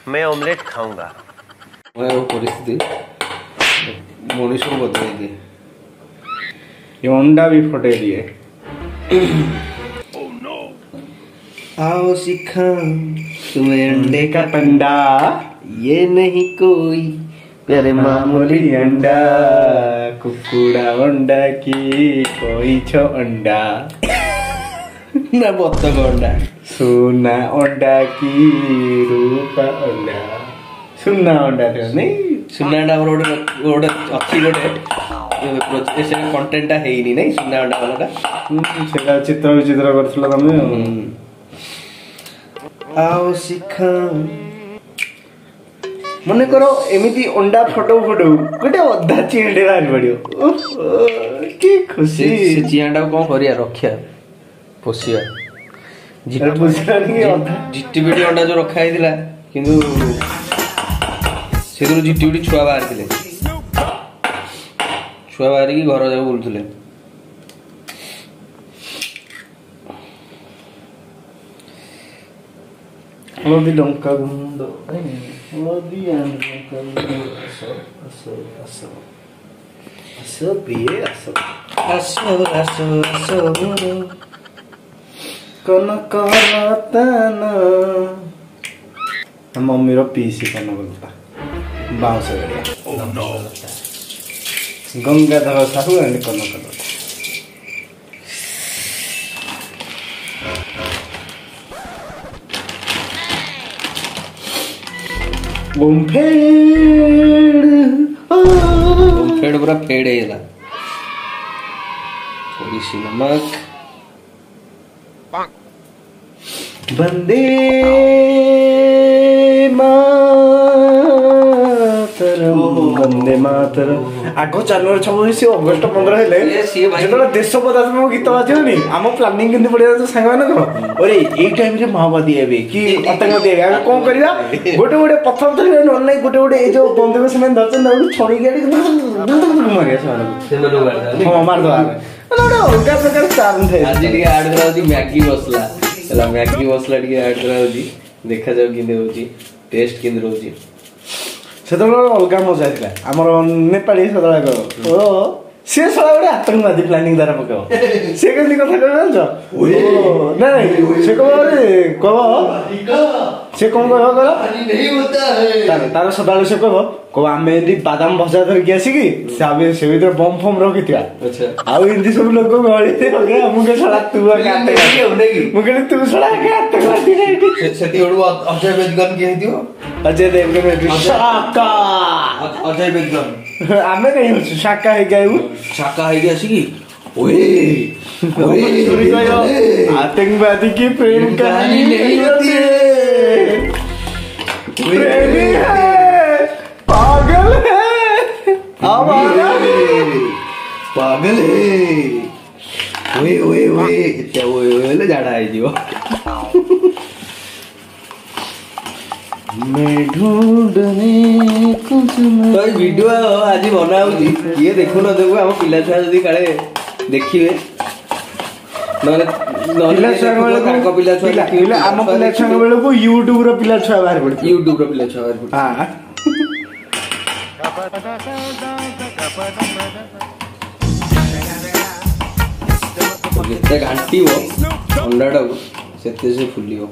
मैं ऑमलेट खाऊंगा। परिस्थिति मनीष को बदल दिए, ये अंडा भी फटे दिए। आओ सिखाऊं तुम्हें अंडे का पंडा, ये नहीं कोई प्यारे मामूली अंडा, कुकुड़ा अंडा की कोई छो अंडा ना बत्तख अंडा, सुना अंडा की रूपा अंडा, सुना अंडा थे नहीं सुना अंडा गोटे अच्छी गोटे कंटेंटा है नहीं सुना अंडा वाला सेटा चित्र विचित्र करथिला तमे। आओ सिखाऊं मन करो एमती अंडा फटो फटो गोटे अधा चिंडे बाहर पड़ो कि खुशी। से चिंडा कौन करिया रखिया पोषिया जिटिबिटी अंडा जो रखा है किंतु से जिटिबिटी छुआ बाहर थे छुआ बाहर की घर जाक बुलुले हलदी लंका गुंड हलदी लंका गुंड आसो प्रिय आसो मोर कनक रतन। मम्मी रो पीसी कनक लता बाउंस गड़िया गंगाधर साहू एंड कनक लता। फेड़ पूरा फेड़ है थोड़ी सी नमक वंदे मातरम वंदे मातरम। आग चैनल सब से अगस्ट 15 हेले जेतला देश पदार्थ गीत बाजनी आम प्लानिंग केमती पड़िया तो सांग मानक अरे ए टाइम रे माओवादी हेबे कि आतंकवादी हेबे आगे कोन करिया गोटे गोटे पत्थर धरिबे न नहीं गोटे गोटे ए जो बंदूक से मैं धरते न छोड़ी गाड़ी मारिया से हां मार दो गोटे अलगा प्रकार चार्म थे। आज टिके ऐड करा होती मैगी मसला चला मैगी मसला टिके ऐड करा होती देखा जाओ किंदे होची टेस्ट किंदे होची सेतबे अलगा मजा थिला हमर नेपाली सदला को ओ से सला गोटे आतंकवादी प्लानिंग द्वारा पकाओ से केमती कथा कहबे जान ओ नहीं से को से कौन कहबो करो नहीं होता है तार सदाले से कहबो को आमे एदी बादाम भजा धर के आसी की से भीतर बम फम रखिथिया। अच्छा आ हिंदी सब लोग गळी थे हो गया मुके सला तू काटे मुके तू सला काटे काटी नहीं सेती ओडू अजय बेदगन के हिदियो अजय देवगन शाका अजय बेदगन आमे नहीं शाका है गए शाका है आसी की ओए आतंकवादी की प्रेम कहानी नहीं होती है प्रेमी है पागल है पागल है ओए ओए ओए क्या ओए ले जाड़ा है जीव मैं ढूंढने कुछ तो वीडियो आज बनाऊची ये देखो न देखो हम पिला छुआ जदी काले देखिए नले पिला छुआ पिला छुआ हम पिला छुआ बेले को YouTube रो पिला छुआ बाहर पड़ती YouTube रो पिला छुआ बाहर पड़ती हां जिते घंटी हो अंडाटा को सेते से फुलियो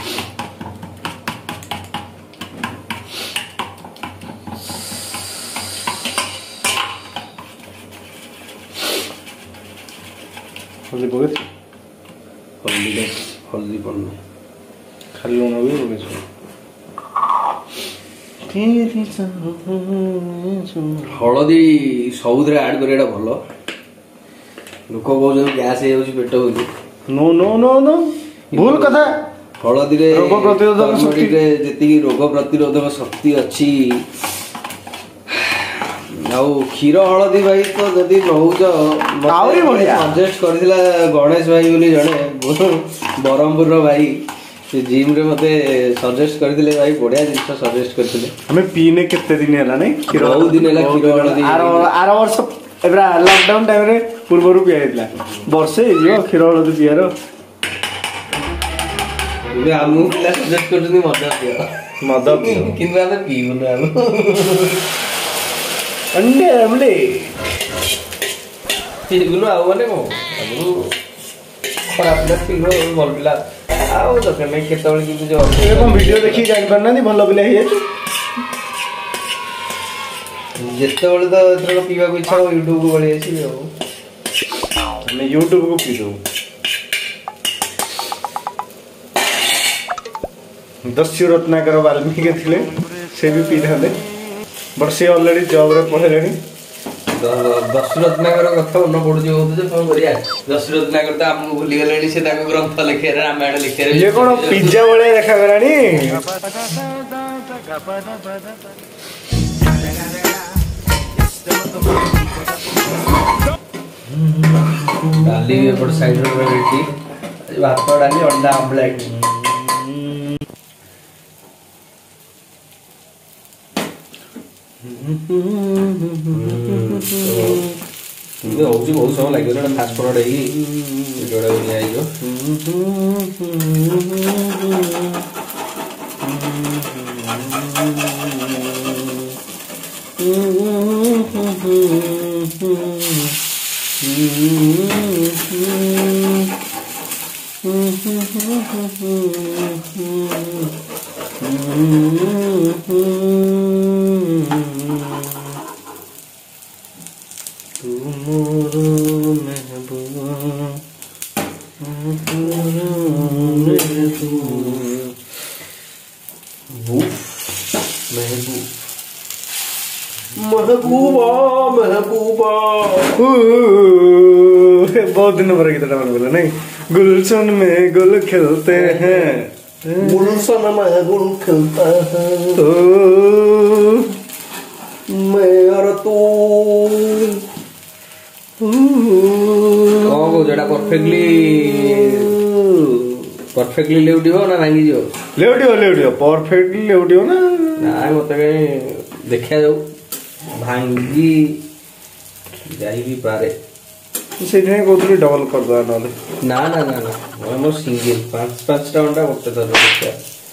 हल्दी पके हल्दी पड़ना खाली लूण भी पके हलदी सबुदरे ऐड करियाटा भलो लोक कहउछन गैस हे होछि पेट होछि नो नो नो नो भूल कथा हलदी रे रोग प्रतिरोधक शक्ति रे जेति रोग प्रतिरोधक शक्ति अछि आउ क्षीर हलदी भाई तो जदि नहुज आउरी बढ़िया सजेस्ट करथिला गणेश भाई बोली जणे बरहमपुर रो भाई से जिम रे मते सजेस्ट करथिले भाई बढ़िया जिंस सजेस्ट करथिले हमें पीने केते दिन हैला नै क्षीर बहुत दिन हैला क्षीर हलदी आर वर्ष एबरा लॉकडाउन टाइम रे पूर्व रु पिया हेतला वर्षे जियो क्षीर हलदी पियारो ଏବେ ଆମକୁ ପିଲା ସଜେଷ୍ଟ କରୁଛନ୍ତି ମଦ ପିଅ ମଦ ପିଅ କିନ୍ତୁ ଆମେ ପିଇବୁନୁ ଆମେ ଅଣ୍ଡେ ଆମଲେ ପିଇବୁନୁ ଆଉ ମାନେ କଣ ଆଗରୁ ଖରାପ ପିଲା ପିଇବ ଭଲ ପିଲା ଆଉ ଦରକାର ନାହିଁ କେତେବେଳେ କିନ୍ତୁ ଯୋଉ କଣ ଭିଡ଼ିଓ ଦେଖିକି ଜାଣିପାରୁନାହାନ୍ତି ଭଲ ପିଲା ହେଇଯାଇଛି ଯେତେବେଳେ ତ ଏଥର ପିଇବାକୁ ଇଚ୍ଛା ହବ ୟୁଟ୍ୟୁବକୁ ପଳେଇ ଆସିବି ଆଉ ଆମେ ୟୁଟ୍ୟୁବକୁ ପିଇଦେବୁ ଦସ୍ୟୁ ରତ୍ନାକର ବାଲ୍ମୀକି ଥିଲେ ସେ ବି ପିଇଥାନ୍ତେ ବଟ୍ ସେ ଅଲରେଡ଼ି ଜବ୍ରେ ପଢ଼ିଲେଣି ଦସ୍ୟୁ ରତ୍ନାକର କଥା ମନେ ପଡୁଛି ବହୁତ ଯେ କଣ କରିବା ଦସ୍ୟୁ ରତ୍ନାକର ତ ଆମକୁ ଭୁଲିଗଲେଣି ସେ ତାଙ୍କ ଗ୍ରନ୍ଥ ଲେଖିବାରେ ରାମାୟଣ ଲେଖିବାରେ ଇଏ କଣ ପିଜ୍ଜା ଭଳିଆ ଦେଖାଗଲାଣି ଡାଲି ଏପଟ ସାଇଡରେ ରେଡି ଭାତ ଡାଲି ଅଣ୍ଡା ଆମ୍ଲେଟ୍ ହଉଛି ବହୁତ ସମୟ ଲାଗିବ ଜଣେ ଫାଷ୍ଟ ଫରୱାର୍ଡ ହେଇକି ଯୋଉଟା ହେଇଯିବ महबूबा महबूबा बहुत दिनों पर गीता मन बोला नहीं गुलशन में गुल खिलते हैं गुलशन में गुल खिलता है तो मैं और तू कौन को जेड़ा परफेक्टली लेउडियो ना भांगी जियो लेउडियो परफेक्टली लेउडियो ना मत कहीं देखा जाऊ भांगी जाई भी पारे से कहते डबल कर दो ना ना ना ना मोर सिंगल 5 टा अंडा गोटे थर देखा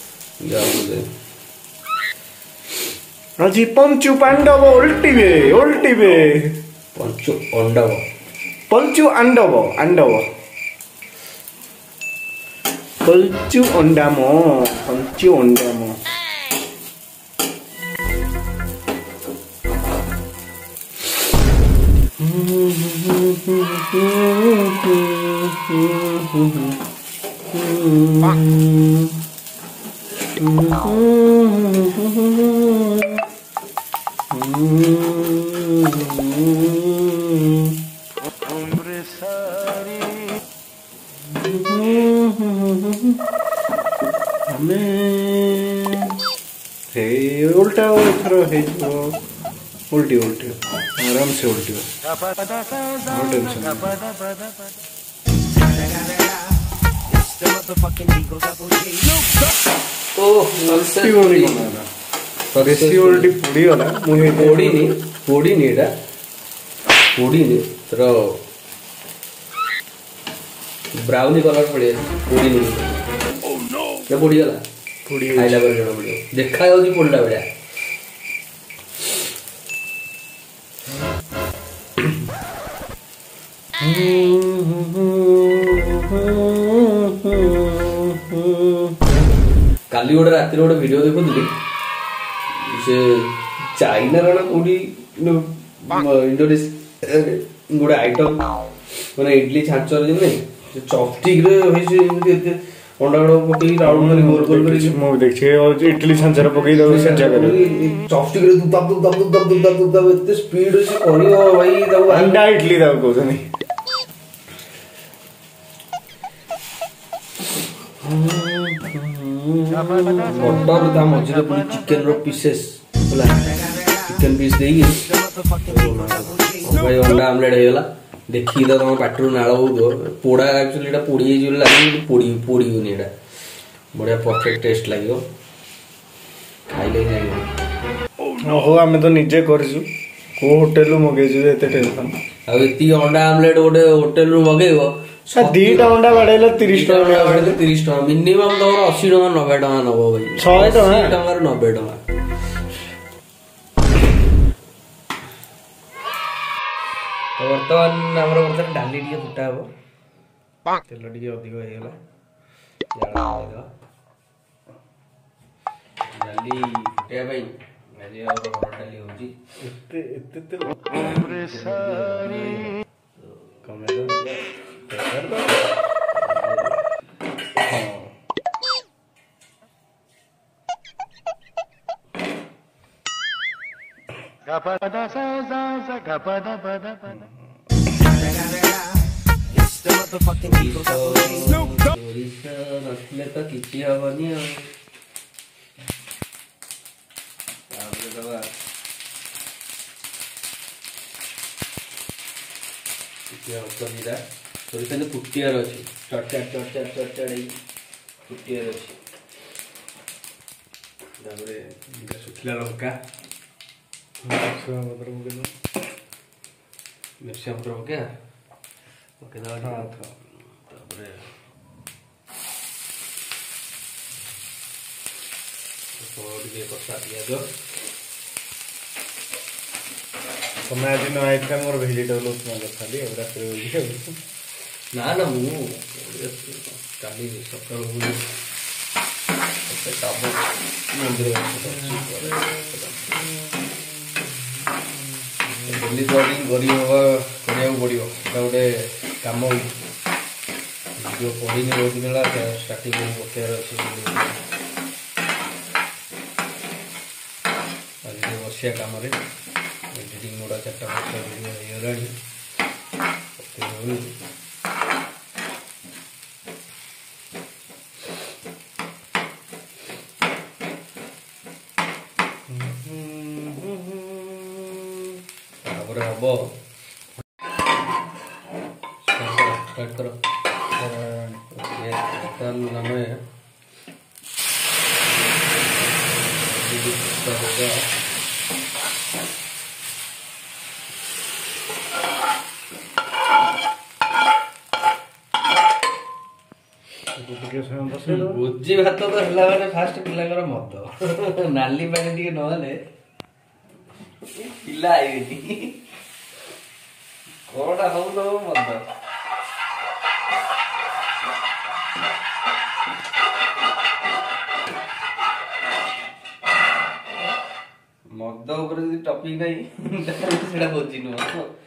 आज पंचु पांडव उल्टीबे पंचु अंडव पंचु अंडव पंचु अंडामो उल्टा थर उल्टी आराम से उल्टी टेंशन पोड़ी तर ब्राउनी कलर पड़े पोड़ी गला खाइला पर जणा पड़ियो देखा जाउची पोड़ला बडा काली गोटे रात गोटे वीडियो देखुली से चाइना रा कोडी इंडोनेशिया गोटे आइटम माने इडली छांचर जे नै चॉपस्टिक रे होई से अंडा पकई राउंड कर गोल गोल कर मु देखछे इडली छांचर पकई दो से जगह चॉपस्टिक रे दुब इतने स्पीड से करियो भाई दब अंडा इडली दब कोनी बटर ता मझे पूरी चिकन रो पीसेस होला चिकन पीस देगी भाई अंडा आमलेट हेला देखी तो तुम पाटरू नाल पोड़ा एक्चुअली एटा पोड़ी जे लागी पोड़ी उनी एटा बढ़िया परफेक्ट टेस्ट लागियो खाइले जाई हो आमे तो निजे करजु को होटल मगेजु एते टेंशन आ एती अंडा आमलेट गोटे होटल रु मगेबो 2ଟା ଅଣ୍ଡା ବାଡେଇଲେ 30 ଟଙ୍କା 30 ଟଙ୍କା ମିନିମମ୍ ତମର 80 ଟଙ୍କା 90 ଟଙ୍କା ନବ ଭାଇ 100 ଟଙ୍କା 80 ଟଙ୍କାରୁ 90 ଟଙ୍କା। ତ ବର୍ତ୍ତମାନ ଆମର ଡାଲି ଟିକେ ଫୁଟା ହବ ତେଲ ଟିକେ ଅଧିକ ହେଇଗଲା ଡାଲି ଫୁଟେଇବା ପାଇଁ ଆଜି ଆମର ହରଡ଼ ଡାଲି ହଉଛି ଏତେ ତେଲ ନଥିଲେ ତ କିଛି ହବନି ଆଉ ତାପରେ ଦବା ଟିକେ ଅଳ୍ପ ଜିରା ସୋରିଷ ତେଲ ଫୁଟିବାର ଅଛି ଚଟଚାଟ ହେଇକି ଫୁଟିବାର ଅଛି ତାପରେ ଦିଟା ଶୁଖିଲା ଲଙ୍କା ମିରସିଙ୍ଗା ପତ୍ର ପକେଇଦବା ତାପରେ ଟିକେ କଷା ପିଆଜ ତମେ ଆଜି ନ ଆଇଥିଲେ ମୋର ଭେଜିଟେବଲ ଉପମା କରିଥାନ୍ତି ଆଉ ରାତିରେ ନା ମୁଁ କାଲି ସକାଳୁ କାମ ମନ୍ଦିର ଡେଲି ବଡିଂ କରିବାକୁ ପଡ଼ିବ ଏଇଟା ଗୋଟେ କାମ ଭିଡ଼ିଓ ପଢ଼ିନି ବହୁତ ଦିନ ହେଲା ଷ୍ଟାର୍ଟିଂ ପକେଇବାର ଅଛି ଆଜି ଟିକେ ବସିବା କାମରେ ଏଡ଼ିଟିଂ ଗୁଡ଼ା 4ଟା 5ଟା ଭିଡ଼ିଓ ହେଇଗଲାଣି ପକେଇ ହେଉନି ତାପରେ ହବ ଷ୍ଟାର୍ଟ କର ଆମେ ଭୋଜି ଭାତ ତ ହେଲା ମାନେ ଫାଷ୍ଟ ପିଲାଙ୍କର ମଦ ନାଲି ପାଣି ଟିକେ ନହେଲେ ପିଲା ଆଇବେନି କଣଟା ହଉ ତ ମଦ ମଦ ଉପରେ ଯଦି ଟପିକ ନାହିଁ ସେଇଟା ଭୋଜି ନୁହଁ